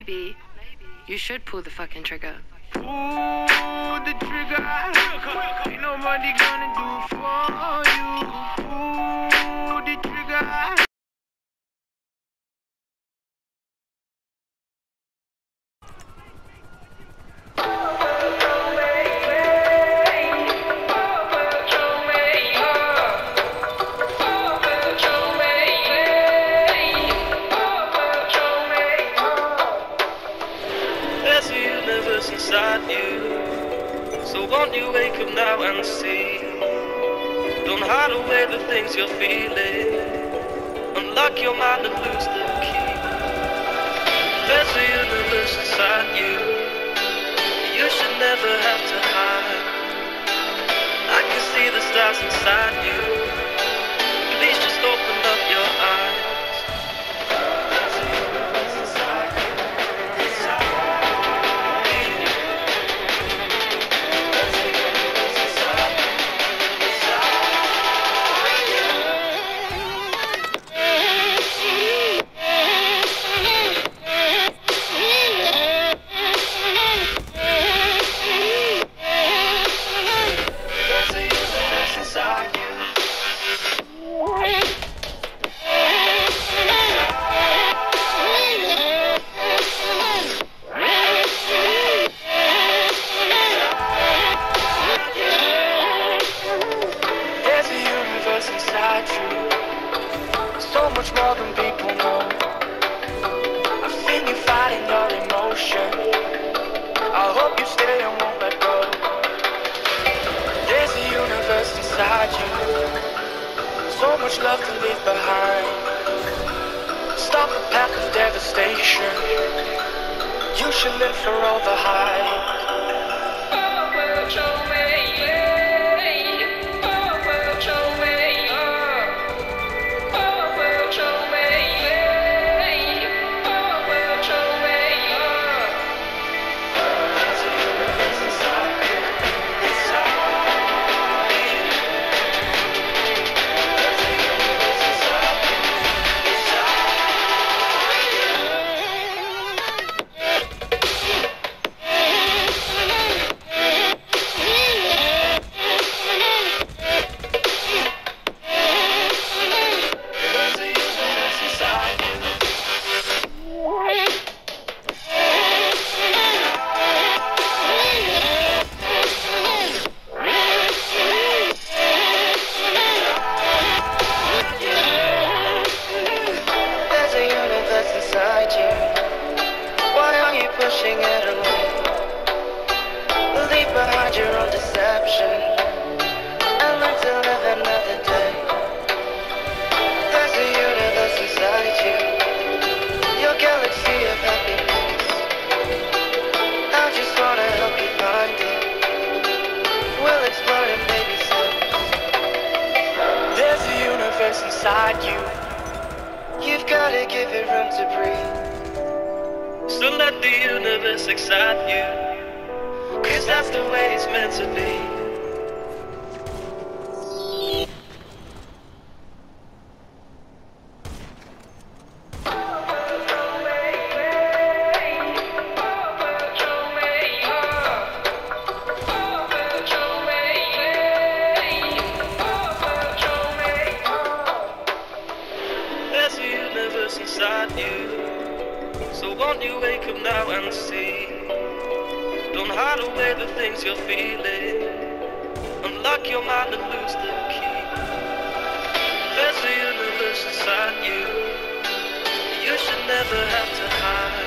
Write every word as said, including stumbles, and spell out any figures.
Maybe you should pull the fucking trigger. Pull the trigger. Ain't nobody gonna do for you. Pull the trigger. Inside you, so won't you wake up now and see? Don't hide away the things you're feeling. Unlock your mind and lose the key. There's a universe inside you. You should never have to hide. I can see the stars inside you. Please just open up your eyes. Inside you, so much more than people know. I've seen you fighting your emotion. I hope you stay and won't let go. There's a universe inside you, so much love to leave behind. Stop the path of devastation. You should live for all the hype. Pushing it away. Leave behind your own deception and learn to live another day. There's a universe inside you, your galaxy of happiness. I just wanna help you find it. We'll explore in baby steps. There's a universe inside you. You've gotta give it room to breathe. So let the universe excite you, 'cause that's the way it's meant to be. There's a universe inside you. So won't you wake up now and see? Don't hide away the things you're feeling. Unlock your mind and lose the key. There's a universe inside you. You should never have to hide.